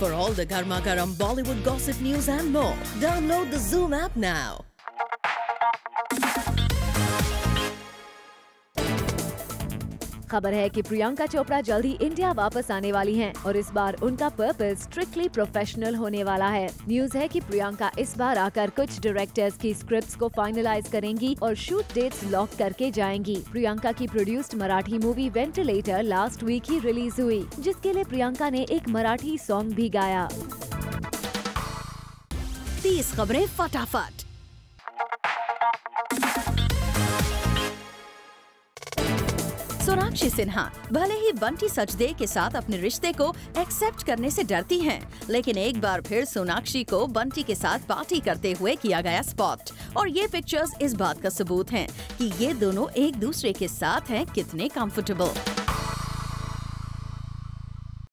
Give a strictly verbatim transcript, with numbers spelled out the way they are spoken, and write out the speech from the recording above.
For all the garma garam Bollywood gossip news and more, download the Zoom app now. खबर है कि प्रियंका चोपड़ा जल्द ही India वापस आने वाली हैं और इस बार उनका पर्पस स्ट्रिक्टली प्रोफेशनल होने वाला है। न्यूज है कि प्रियंका इस बार आकर कुछ डायरेक्टर्स की स्क्रिप्ट्स को फाइनलाइज करेंगी और शूट डेट्स लॉक करके जाएंगी। प्रियंका की produced Marathi movie ventilator last week ही रिलीज हुई, जिसके लिए प्रियंका ने एक मराठी सॉन्ग भी गाया। तीस खबरें फटाफट। सोनाक्षी सिन्हा भले ही बंटी सचदे के साथ अपने रिश्ते को एक्सेप्ट करने से डरती हैं, लेकिन एक बार फिर सोनाक्षी को बंटी के साथ पार्टी करते हुए किया गया स्पॉट और ये पिक्चर्स इस बात का सबूत हैं कि ये दोनों एक दूसरे के साथ हैं कितने कंफर्टेबल।